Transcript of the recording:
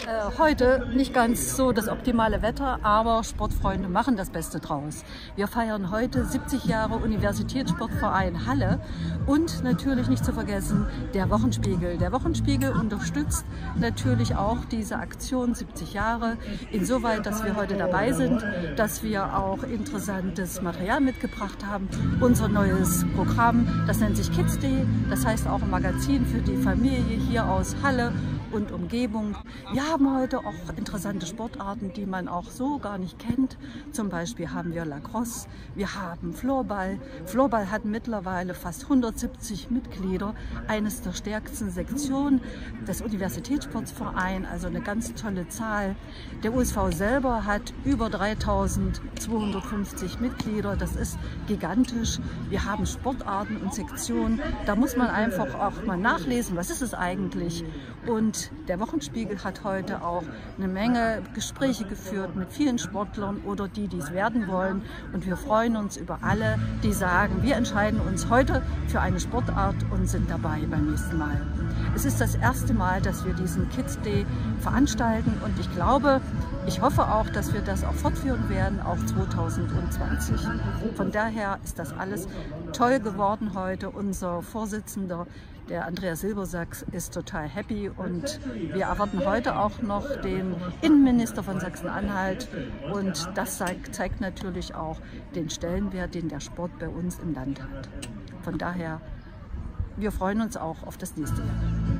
Heute nicht ganz so das optimale Wetter, aber Sportfreunde machen das Beste draus. Wir feiern heute 70 Jahre Universitätssportverein Halle und natürlich nicht zu vergessen der Wochenspiegel. Der Wochenspiegel unterstützt natürlich auch diese Aktion 70 Jahre insoweit, dass wir heute dabei sind, dass wir auch interessantes Material mitgebracht haben. Unser neues Programm, das nennt sich Kids Day, das heißt auch ein Magazin für die Familie hier aus Halle und Umgebung. Wir haben heute auch interessante Sportarten, die man auch so gar nicht kennt. Zum Beispiel haben wir Lacrosse, wir haben Floorball. Floorball hat mittlerweile fast 170 Mitglieder, eines der stärksten Sektionen des Universitätssportvereins, also eine ganz tolle Zahl. Der USV selber hat über 3250 Mitglieder, das ist gigantisch. Wir haben Sportarten und Sektionen, da muss man einfach auch mal nachlesen, was ist es eigentlich. Und der Wochenspiegel hat heute auch eine Menge Gespräche geführt mit vielen Sportlern oder die es werden wollen. Und wir freuen uns über alle, die sagen, wir entscheiden uns heute für eine Sportart und sind dabei beim nächsten Mal. Es ist das erste Mal, dass wir diesen Kids Day veranstalten und ich hoffe auch, dass wir das auch fortführen werden, auch 2020. Von daher ist das alles toll geworden heute. Unser Vorsitzender, der Andreas Silbersachs, ist total happy und wir erwarten heute auch noch den Innenminister von Sachsen-Anhalt und das zeigt natürlich auch den Stellenwert, den der Sport bei uns im Land hat. Von daher, wir freuen uns auch auf das nächste Jahr.